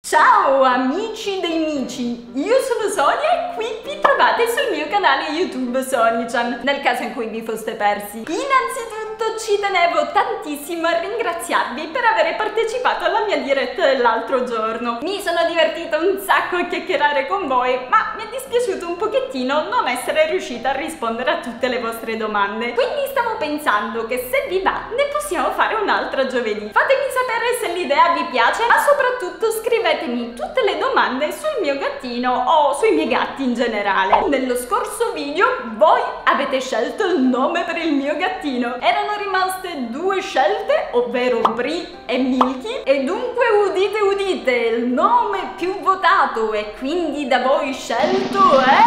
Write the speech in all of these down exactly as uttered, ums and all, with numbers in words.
Ciao amici dei mici, io sono Sonia e qui vi trovate sul mio canale YouTube Sonichan, nel caso in cui vi foste persi. Innanzitutto ci tenevo tantissimo a ringraziarvi per aver partecipato alla mia diretta dell'altro giorno. Mi sono divertita un sacco a chiacchierare con voi, ma mi è dispiaciuto un pochettino non essere riuscita a rispondere a tutte le vostre domande. Quindi stavo pensando che se vi va ne possiamo fare un'altra giovedì. Fatemi sapere se l'idea vi piace, ma soprattutto scrivete tutte le domande sul mio gattino o sui miei gatti in generale. Nello scorso video voi avete scelto il nome per il mio gattino. Erano rimaste due scelte, ovvero Bri e Milky, e dunque udite udite, il nome più votato e quindi da voi scelto è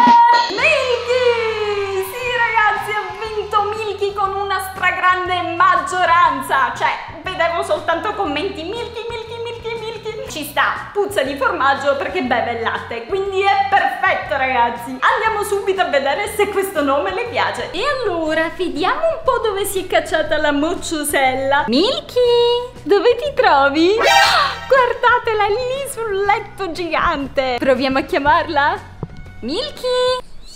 Milky! Sì ragazzi, ha vinto Milky con una stragrande maggioranza, cioè vedevo soltanto commenti Milky, Milky, Milky, Milky. Ci sta, puzza di formaggio perché beve il latte, quindi è perfetto ragazzi. Andiamo subito a vedere se questo nome le piace. E allora, vediamo un po' dove si è cacciata la mocciosella. Milky, dove ti trovi? Guardatela lì sul letto gigante. Proviamo a chiamarla? Milky?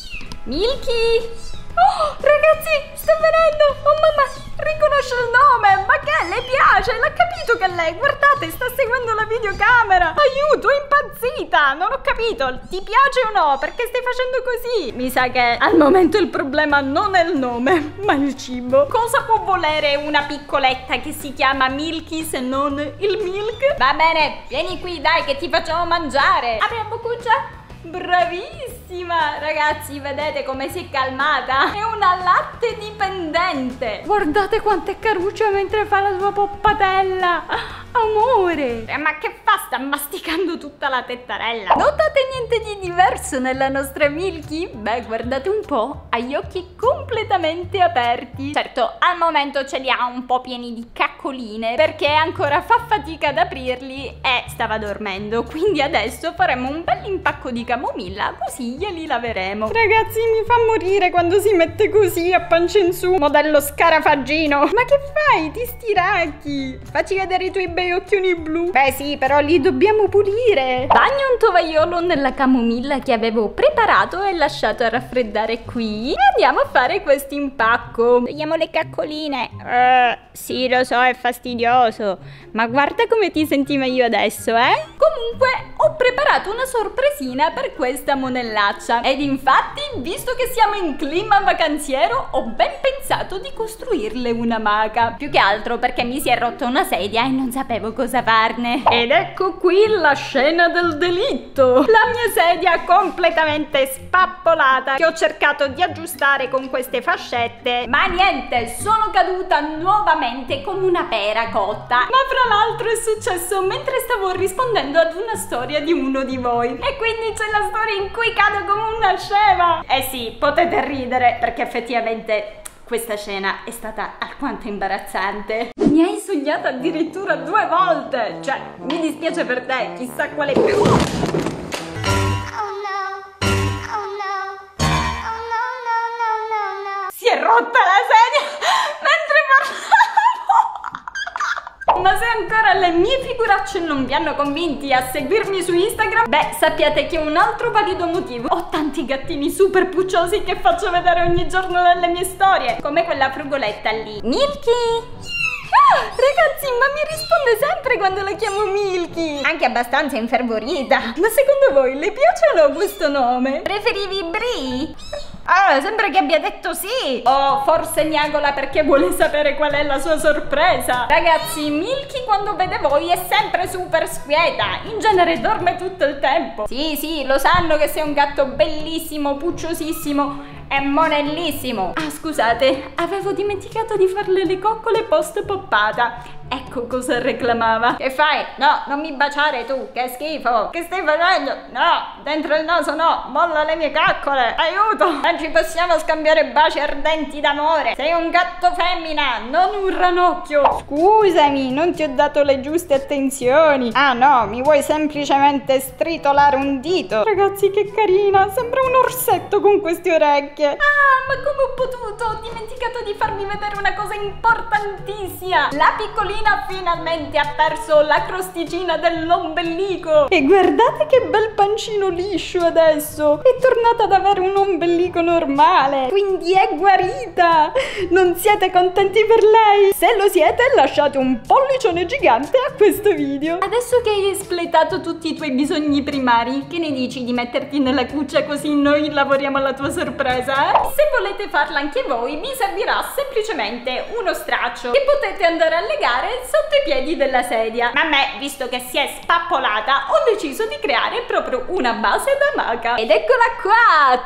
Milky? Oh, ragazzi, sta venendo! Oh mamma, riconosce il nome! Ma che? Le piace? L'ha capito che lei? Guardate, sta seguendo la videocamera! Aiuto, è impazzita! Non ho capito, ti piace o no? Perché stai facendo così? Mi sa che al momento il problema non è il nome, ma il cibo. Cosa può volere una piccoletta che si chiama Milky se non il milk? Va bene, vieni qui, dai, che ti facciamo mangiare! Apri la boccuccia! Bravissima! Ragazzi, vedete come si è calmata? È una latte dipendente! Guardate quanto è caruccia mentre fa la sua poppatella! Amore! Eh, ma che fa? Sta masticando tutta la tettarella! Notate niente di diverso nella nostra Milky? Beh, guardate un po', ha gli occhi completamente aperti. Certo, al momento ce li ha un po' pieni di caccoline perché ancora fa fatica ad aprirli e stava dormendo. Quindi adesso faremo un bel impacco di camomilla, così glieli laveremo. Ragazzi, mi fa morire quando si mette così a pancia in su, modello scarafaggino. Ma che fai? Ti stiracchi? Facci vedere i tuoi bei occhioni blu. Beh sì, però li dobbiamo pulire. Bagno un tovagliolo nella camomilla che avevo preparato e lasciato a raffreddare qui. E andiamo a fare questo impacco. Togliamo le caccoline. Uh, sì, lo so, è fastidioso, ma guarda come ti senti meglio adesso, eh? Comunque ho preparato una sorpresina per questa monellaccia ed infatti, visto che siamo in clima vacanziero, ho ben pensato di costruirle un'amaca. Più che altro perché mi si è rotta una sedia e non sapevo cosa farne. Ed ecco qui la scena del delitto. La mia sedia completamente spappolata che ho cercato di aggiustare con queste fascette, ma niente, sono caduta nuovamente come una pera cotta. Ma fra l'altro è successo mentre stavo rispondendo ad una storia di uno di voi e quindi c'è la storia in cui cado come una scema. Eh sì, potete ridere perché effettivamente questa scena è stata alquanto imbarazzante. Mi hai insugliata addirittura due volte. Cioè, mi dispiace per te, chissà quale più. Si è rotta la sedia mentre parlavo. Ma se ancora le mie figuracce non vi hanno convinti a seguirmi su Instagram, beh, sappiate che è un altro valido motivo. Ho tanti gattini super pucciosi che faccio vedere ogni giorno nelle mie storie, come quella frugoletta lì. Milky! Ah, ragazzi, ma mi risponde sempre quando la chiamo Milky. Anche abbastanza infervorita. Ma secondo voi le piace o no questo nome? Preferivi Bri? Ah, sembra che abbia detto sì. O forse miagola perché vuole sapere qual è la sua sorpresa. Ragazzi, Milky quando vede voi è sempre super squieta. In genere dorme tutto il tempo. Sì, sì, lo sanno che sei un gatto bellissimo, pucciosissimo e monellissimo. Ah, scusate, avevo dimenticato di farle le coccole post poppata. Ecco cosa reclamava. Che fai? No, non mi baciare tu, che schifo. Che stai facendo? No, dentro il naso no, molla le mie coccole. Aiuto, non ci possiamo scambiare baci ardenti d'amore. Sei un gatto femmina, non un ranocchio. Scusami, non ti ho dato le giuste attenzioni. Ah no, mi vuoi semplicemente stritolare un dito. Ragazzi, che carina, sembra un orsetto con questi orecchi. orecchie. Ah, ma come ho potuto? Ho dimenticato di farvi vedere una cosa importantissima. La piccolina finalmente ha perso la crosticina dell'ombelico. E guardate che bel pancino liscio adesso. È tornata ad avere un ombelico normale. Quindi è guarita. Non siete contenti per lei? Se lo siete, lasciate un pollicione gigante a questo video. Adesso che hai espletato tutti i tuoi bisogni primari, che ne dici di metterti nella cuccia così noi lavoriamo alla tua sorpresa? Eh? Se volete farla anche voi, vi servirà semplicemente uno straccio che potete andare a legare sotto i piedi della sedia. Ma a me, visto che si è spappolata, ho deciso di creare proprio una base da maca. Ed eccola qua!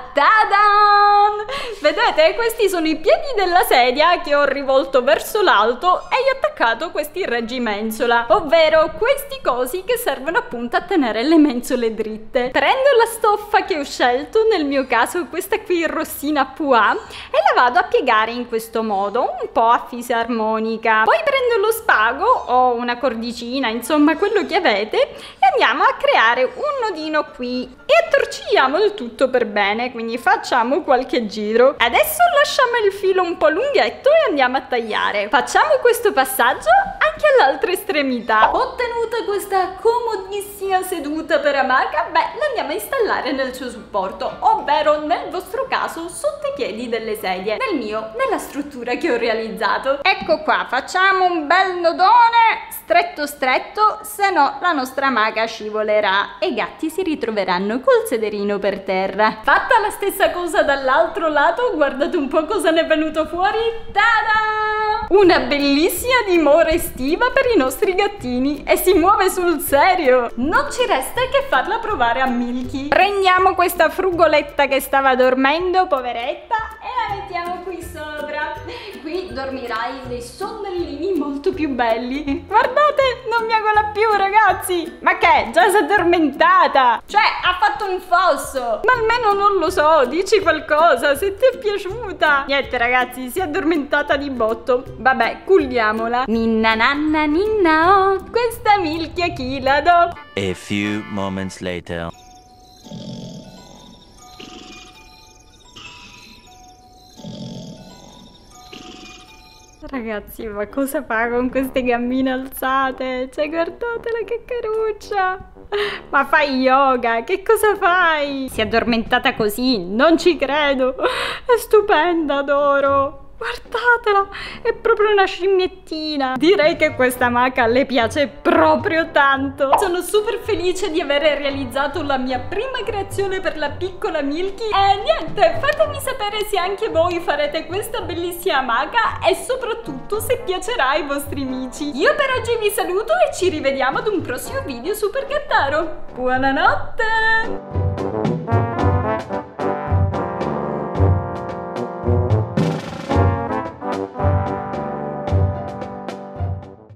Tadan! Vedete? Questi sono i piedi della sedia che ho rivolto verso l'alto e ho attaccato questi reggimensola, ovvero questi cosi che servono appunto a tenere le mensole dritte. Prendo la stoffa che ho scelto, nel mio caso questa qui rossina Pua, e la vado a piegare in questo modo, un po' a fisarmonica. Poi prendo lo spago o una cordicina, insomma quello che avete, e andiamo a creare un nodino qui e attorcigliamo il tutto per bene, quindi facciamo qualche giro. Adesso lasciamo il filo un po' lunghetto e andiamo a tagliare. Facciamo questo passaggio anche all'altra estremità. Ottenuta questa comodissima seduta per amaca, beh, la andiamo a installare nel suo supporto, ovvero nel vostro caso sotto i piedi delle sedie, nel mio nella struttura che ho realizzato. Ecco qua, facciamo un bel nodone stretto stretto, se no la nostra amaca scivolerà e i gatti si ritroveranno col sederino per terra. Fatta la stessa cosa dall'altro lato, guardate un po' cosa ne è venuto fuori. Tada! Una bellissima dimora estiva per i nostri gattini, e si muove sul serio. Non ci resta che farla provare a Milky. Prendiamo questa frugoletta che stava dormendo, poveretta, e la mettiamo qui sopra. Qui dormirai dei sonnellini molto più belli. Guardate, non miagola più, ragazzi. Ma che? Già si è addormentata. Cioè, ha fatto un fosso. Ma almeno non lo so, dici qualcosa se ti è piaciuta. Niente, ragazzi, si è addormentata di botto. Vabbè, culliamola. Ninna nanna ninna oh, questa Milky a chi la do? A few moments later. Ragazzi, ma cosa fa con queste gambine alzate? Cioè, guardatela che caruccia! Ma fai yoga? Che cosa fai? Si è addormentata così? Non ci credo! È stupenda, adoro! Guardatela, è proprio una scimmiettina. Direi che questa maca le piace proprio tanto. Sono super felice di aver realizzato la mia prima creazione per la piccola Milky. E niente, fatemi sapere se anche voi farete questa bellissima maca e soprattutto se piacerà ai vostri amici. Io per oggi vi saluto e ci rivediamo ad un prossimo video super gattaro. Buonanotte!